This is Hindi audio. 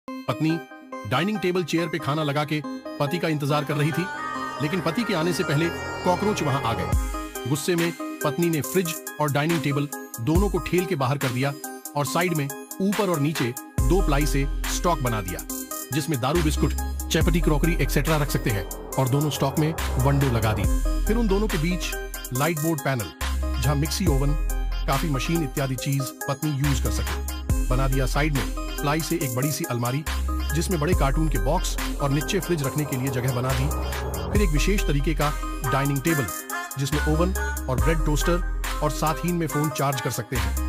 पत्नी डाइनिंग टेबल चेयर पे खाना लगा के पति का इंतजार कर रही थी, लेकिन पति के आने से पहले कॉकरोच वहां आ गए। गुस्से में पत्नी ने फ्रिज और डाइनिंग टेबल दोनों को ठेल के बाहर कर दिया और साइड में ऊपर और नीचे 2 प्लाई से स्टॉक बना दिया, जिसमें दारू, बिस्कुट, चैपटी, क्रॉकरी एक्सेट्रा रख सकते हैं, और दोनों स्टॉक में विंडो लगा दी। फिर उन दोनों के बीच लाइट बोर्ड पैनल, जहां मिक्सी, ओवन, काफी मशीन इत्यादि चीज पत्नी यूज कर सके, बना दिया। साइड में प्लाई से एक बड़ी सी अलमारी, जिसमें बड़े कार्टून के बॉक्स और नीचे फ्रिज रखने के लिए जगह बना दी। फिर एक विशेष तरीके का डाइनिंग टेबल, जिसमें ओवन और ब्रेड टोस्टर और साथ ही में फोन चार्ज कर सकते हैं।